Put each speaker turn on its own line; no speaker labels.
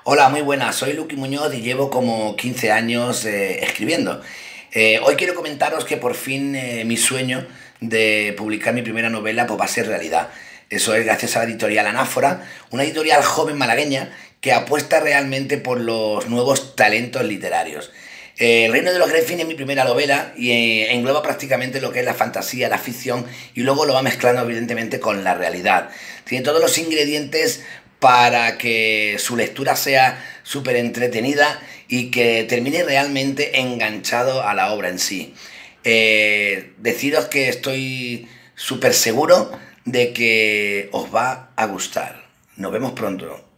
Hola, muy buenas. Soy Luqui Muñoz y llevo como 15 años escribiendo. Hoy quiero comentaros que por fin mi sueño de publicar mi primera novela pues, va a ser realidad. Eso es gracias a la editorial Anáfora, una editorial joven malagueña que apuesta realmente por los nuevos talentos literarios. El Reino de los Griffin es mi primera novela y engloba prácticamente lo que es la fantasía, la ficción y luego lo va mezclando evidentemente con la realidad. Tiene todos los ingredientes para que su lectura sea súper entretenida y que termine realmente enganchado a la obra en sí. Deciros que estoy súper seguro de que os va a gustar. Nos vemos pronto.